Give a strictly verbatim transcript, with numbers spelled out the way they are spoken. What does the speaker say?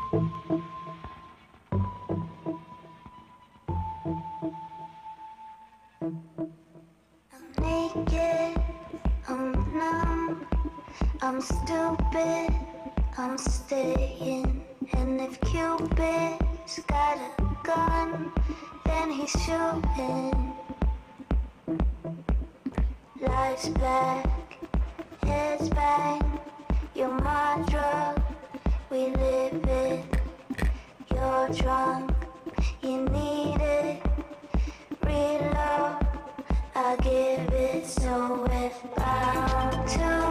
Naked, I'm numb, I'm stupid, I'm staying. And if Cupid's got a gun, then he's shooting. Life's black, heads bang, you're my drug, we live it. You're drunk, you need it, real love, I give it, so we're bound to